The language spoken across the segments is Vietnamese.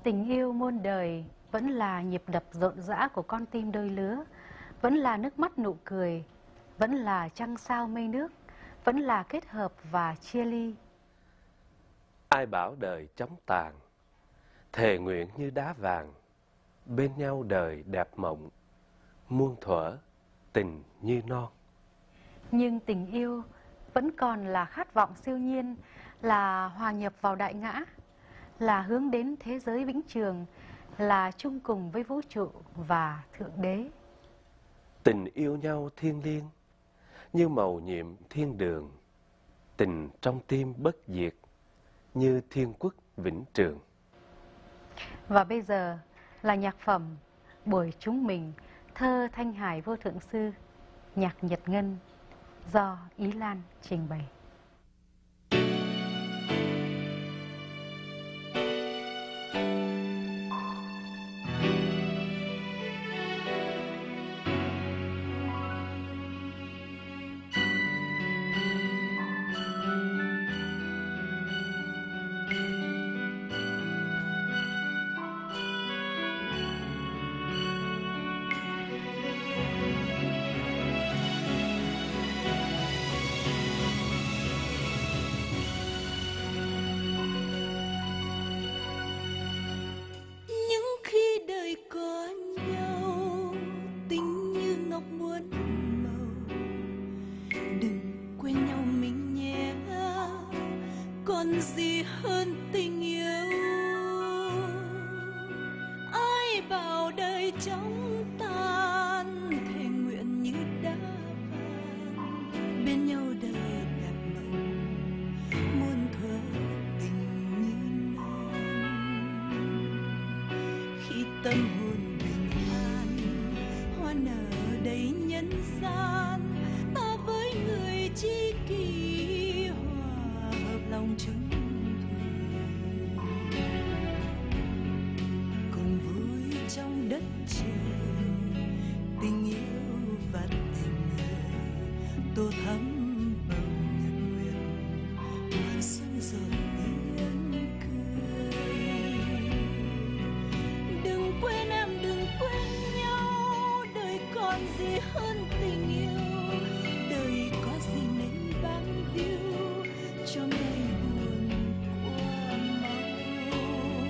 Tình yêu muôn đời vẫn là nhịp đập rộn rã của con tim đôi lứa, vẫn là nước mắt nụ cười, vẫn là trăng sao mây nước, vẫn là kết hợp và chia ly. Ai bảo đời chóng tàn, thề nguyện như đá vàng, bên nhau đời đẹp mộng, muôn thuở tình như non. Nhưng tình yêu vẫn còn là khát vọng siêu nhiên, là hòa nhập vào đại ngã, là hướng đến thế giới vĩnh trường, là chung cùng với vũ trụ và Thượng Đế. Tình yêu nhau thiêng liêng, như mầu nhiệm thiên đường, tình trong tim bất diệt, như thiên quốc vĩnh trường. Và bây giờ là nhạc phẩm Buổi chúng mình, thơ Thanh Hải Vô Thượng Sư, nhạc Nhật Ngân, do Ý Lan trình bày. Có nhau tình như ngọc muôn màu, đừng quên nhau mình nhé, còn gì hơn tình yêu. Ai bảo đời chóng tan, thề nguyện như đá vàng, bên nhau đời đẹp mộng, muôn thuở tình như non. Khi tâm hồn bình an, hoa nở đầy nhân gian, ta với người tri kỷ hòa hợp lòng chúng thủy, cùng vui trong đất trời, tình yêu và tình người tô thắm bầu nhật nguyệt, mùa xuân rồi tiếng cười. Đừng quên em, đừng quên nhau, đời còn gì hơn tình yêu, đời có gì nên bám víu cho ngày buồn qua mau.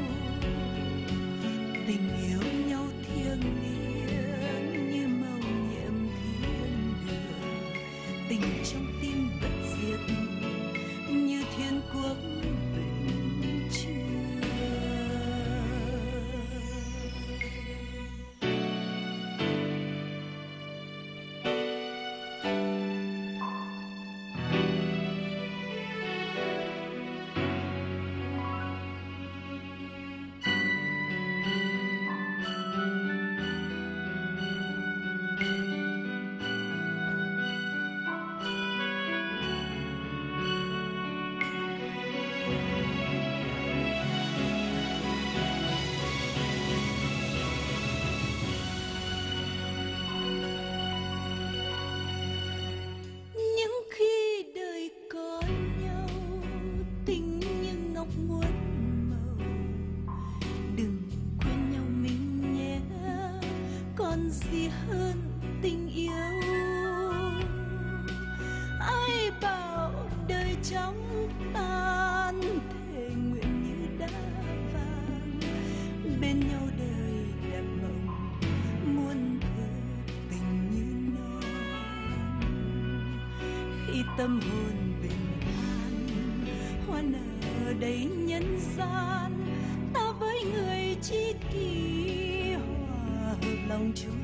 Tình yêu nhau thiêng liêng như mầu nhiệm thiên đường, tình trong tim bất diệt như thiên quốc vĩnh trường. Gì hơn tình yêu. Ai bảo đời chóng tan, thề nguyện như đá vàng, bên nhau đời đẹp mộng, muôn thuở tình như non. Khi tâm hồn bình an, hoa nở đầy nhân gian, ta với người tri kỷ hòa hợp lòng chúng.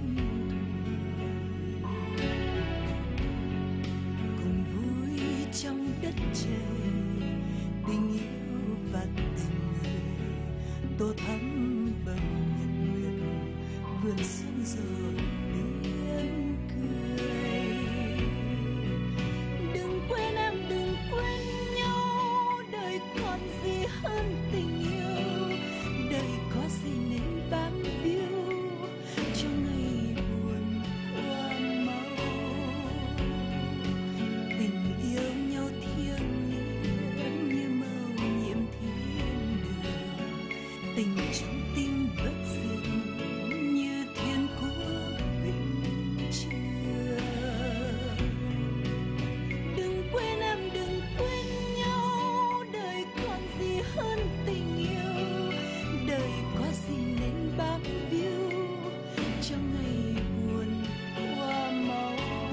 Trong đất trời, tình yêu và tình người tô thắm bầu nhật nguyệt, vườn xuân rồi tiếng cười. Đừng quên em, đừng quên nhau, đời còn gì hơn tình yêu, đời có gì nên bám víu cho ngày buồn qua mau. Tình yêu nhau thiêng liêng như mầu nhiệm thiên đường, tình trong tim bất diệt như thiên quốc vĩnh trường. Đừng quên em, đừng quên nhau, đời còn gì hơn tình yêu, đời có gì nên bám víu trong ngày buồn hoa máu.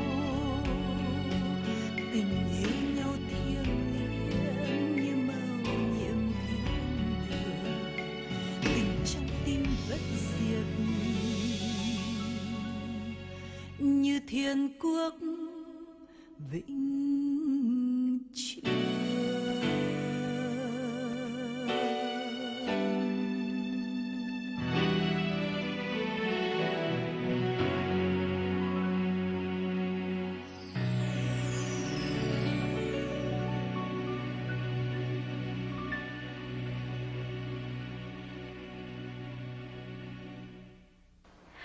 Tình yêu nhau thiêng liêng như màu nhiệm thiên đường, tình trong tim bất diệt như thiên quốc vĩnh